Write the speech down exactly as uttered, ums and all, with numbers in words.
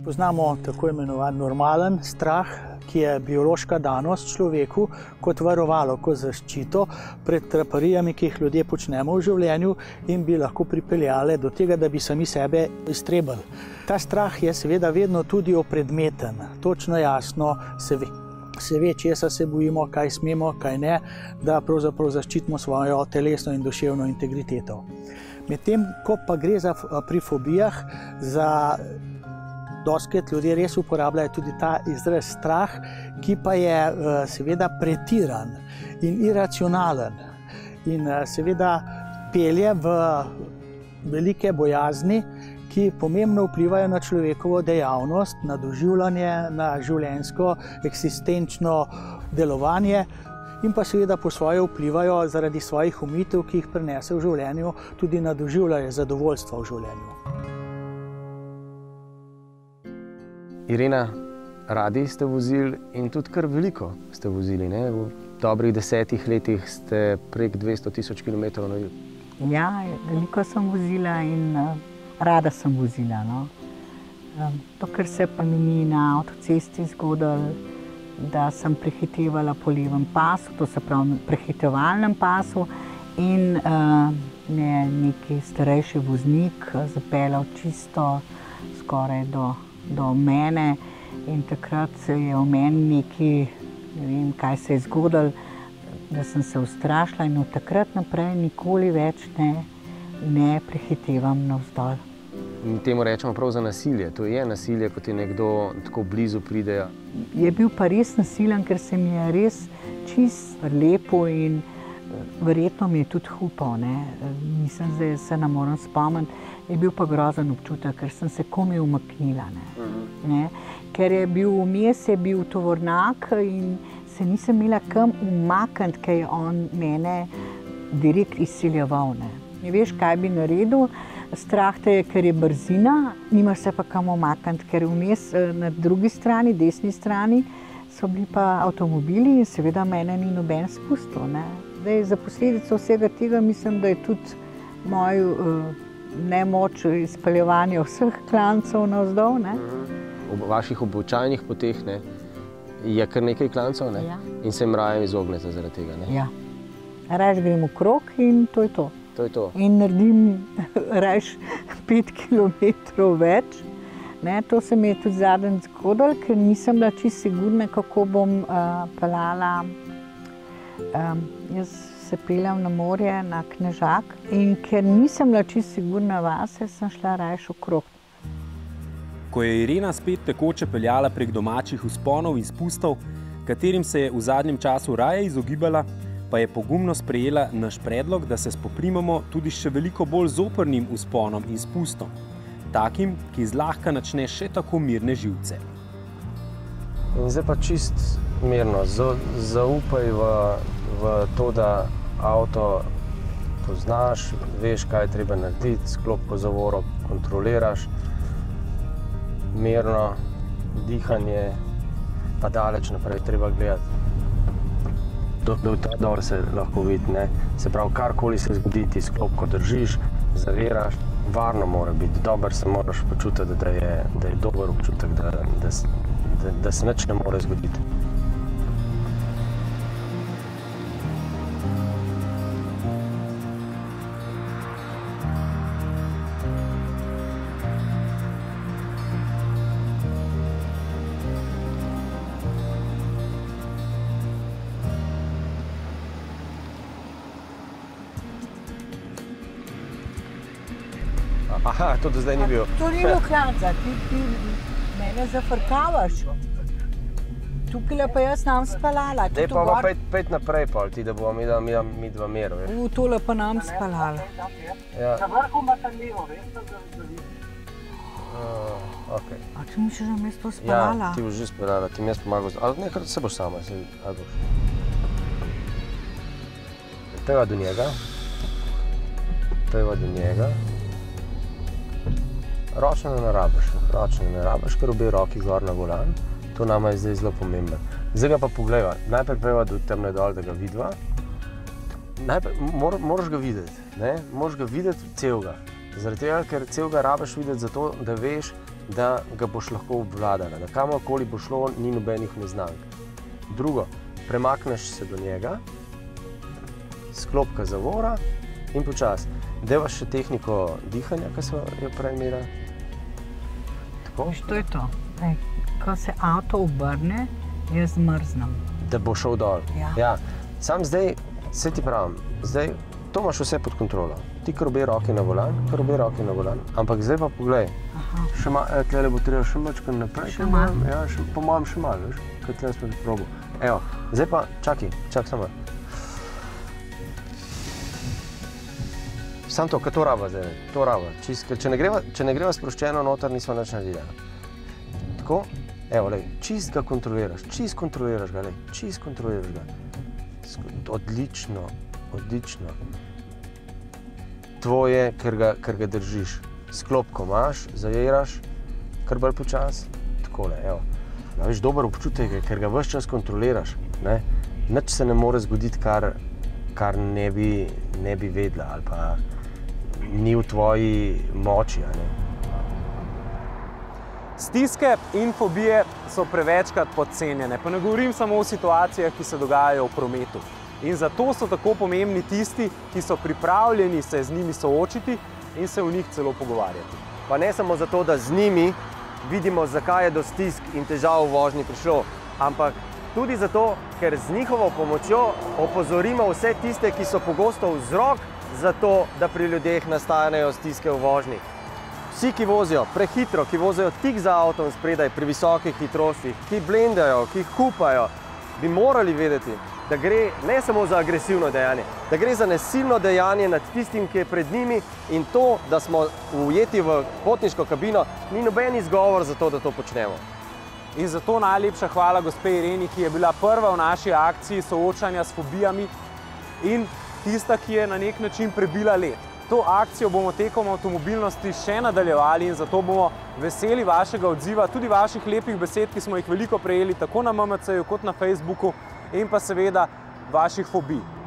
Poznamo tako imenovan normalen strah, ki je biološka danost človeku kot varovalo, kot zaščito pred traparijami, ki jih ljudje počnemo v življenju in bi lahko pripeljale do tega, da bi sami sebe iztrebili. Ta strah je seveda vedno tudi opredmeten, točno jasno se ve. Se ve, česa se bojimo, kaj smemo, kaj ne, da pravzaprav zaščitimo svojo telesno in duševno integriteto. Medtem, ko pa gre za, pri fobijah, za dostikrat ljudje res uporabljajo tudi ta izraz strah, ki pa je seveda pretiran in iracionalen in seveda pelje v velike bojazni, ki pomembno vplivajo na človekovo dejavnost, na doživljanje, na življenjsko, eksistenčno delovanje in pa seveda po svoje vplivajo zaradi svojih omejitev, ki jih prinese v življenju, tudi na doživljanje zadovoljstva v življenju. Irena, radi ste vozili in tudi kar veliko ste vozili, ne? V dobrih desetih letih ste prek dvesto tisoč kilometrov naredili. Ja, veliko sem vozila in uh, rada sem vozila. No. Um, to, kar se pa mi ni na avtocesti zgodilo, da sem prehitevala po levem pasu, to se pravi prehitevalnem pasu in uh, ne, neki starejši voznik zapeljal čisto skoraj do do mene in takrat se je v meni nekaj, ne vem, kaj se je zgodilo, da sem se ustrašila in od takrat naprej nikoli več ne, ne prehitevam navzdol. In temu rečemo prav za nasilje. To je nasilje, kot je nekdo tako blizu pride. Je bil pa res nasilen, ker se mi je res čisto lepo in verjetno mi je tudi upal, ne. Mislim, da se ne morem spomniti. Je bil pa grozen občutek, ker sem se komaj umaknila. Ne. Uh-huh. Ne. Ker je bil vmes, je bil tovornjak in se nisem imela kam umakniti, ker je on mene direkt izsiljeval. Ne. Ne veš, kaj bi naredil. Strah te je, ker je brzina, nimaš se pa kam umakniti, ker vmes na drugi strani, desni strani, so bili pa avtomobili in seveda mene ni noben spustil. Ne. Zdaj, za posledico vsega tega mislim, da je tudi moj uh, nemoč izpeljevanja vseh klancev navzdol. Ne. V vaših običajnih poteh, ne, je kar nekaj klancev, ne? Ja. In se jim raje izognete zaradi tega. Ne? Ja. Raje grem okrog in to je to. To je to. In naredim raje pet kilometrov več. Ne, to se mi je tudi zadnjič zgodilo, ker nisem bila čisto sigurna, kako bom uh, peljala. Um, jaz se peljem na morje, na Knežak, in ker nisem bila čisto sigurna vase, sem šla raje okrog. Ko je Irena spet tekoče peljala prek domačih vzponov in spustov, katerim se je v zadnjem času raje izogibala, pa je pogumno sprejela naš predlog, da se spoprimamo tudi s še veliko bolj zoprnim vzponom in spustom. Takim, ki zlahka načne še tako mirne živce. In zdaj pa čist mirno, zaupaj v, v to, da avto poznaš, veš, kaj je treba narediti, sklop zavoro kontroliraš, mirno, dihanje, pa daleč naprej treba gledati. Do, do ta dor se lahko vidi, ne? Se pravi, karkoli se zgodi, ti sklop, ko držiš, zaviraš, varno mora biti, dober se moraš počutiti, da je, da je dober občutek, da, da, da, da se nič ne more zgoditi. Aha, to do zdaj ni bil. To ni bil klanca, ti, ti mene zafrkavaš. Tukaj pa jaz nam spalala. Dej pa gor... pet, pet naprej, pol, ti, da bomo mi, da, mi, mi dva mer, veš. U, tole pa nam spalala. Ja. Na vrhu ima tam levo, veš, da ga vidi. Uh, okay. A ti misliš, da mi je to spalala? Ja, ti boš že spalala, ti mi jaz pomagal. Ali nekaj se boš sama, se ali boš. Tega do njega. Tega do njega. Ročno ne rabiš, ročno ne rabiš, ker obe roki gor na volan. To nama je zdaj zelo pomembno. Zdaj ga pa pogledava. Najprej greva do temne dol, da ga vidiva. Najprej mor, moraš ga videti, ne? Moraš ga videti celega. Zaradi tega, ker celega rabiš videti zato, da veš, da ga boš lahko obvladala, da kamorkoli bo šlo, ni nobenih neznank. Drugo, premakneš se do njega, sklopka zavora in počas. Deva še tehniko dihanja, ki smo jo prej imeli. Tako? To je to. Ej, ko se avto obrne, jaz zmrznem. Da bo šel dol. Ja. Ja. Sam zdaj, se ti pravim, zdaj to imaš vse pod kontrolo. Ti kar obe roki na volan, kar obe roki na volan. Ampak zdaj pa poglej, še ma, e, tlele bo treba še mačkaj naprej. Še malo? Ja, še, po mojem še malo, veš, kaj tlele smo že probo. Evo, zdaj pa, čakaj, čak samo. Sam to, kaj to raba zdaj, to raba. Čist, ker če ne greva, če ne greva sproščeno noter, nismo nič naredili. Tako, evo, lej, čist ga kontroliraš, čist kontroliraš ga, lej, čist kontroliraš ga. Odlično, odlično. Tvoje, ker ga, ker ga držiš. Sklopko imaš, zaviraš, kar bolj počas, takole, evo. Ja, veš, dober občutek je, ker ga ves čas kontroliraš, ne? Nič se ne more zgoditi, kar, kar ne bi, ne bi vedela ali pa ni v tvoji moči, a ne? Stiske in fobije so prevečkrat podcenjene, pa ne govorim samo o situacijah, ki se dogajajo v prometu. In zato so tako pomembni tisti, ki so pripravljeni se z njimi soočiti in se o njih celo pogovarjati. Pa ne samo zato, da z njimi vidimo, zakaj je do stisk in težav v vožnji prišlo, ampak tudi zato, ker z njihovo pomočjo opozorimo vse tiste, ki so pogosto vzrok za to, da pri ljudeh nastajajo stiske v vožnji. Vsi, ki vozijo prehitro, ki vozijo tik za avtom spredaj pri visokih hitrostih, ki blendajo, ki hupajo, bi morali vedeti, da gre ne samo za agresivno dejanje, da gre za nasilno dejanje nad tistim, ki je pred njimi in to, da smo ujeti v potniško kabino, ni noben izgovor za to, da to počnemo. In zato najlepša hvala gospe Ireni, ki je bila prva v naši akciji soočanja s fobijami in tista, ki je na nek način prebila led. To akcijo bomo tekom avtomobilnosti še nadaljevali in zato bomo veseli vašega odziva, tudi vaših lepih besed, ki smo jih veliko prejeli tako na M M C-ju kot na Facebooku in pa seveda vaših fobij.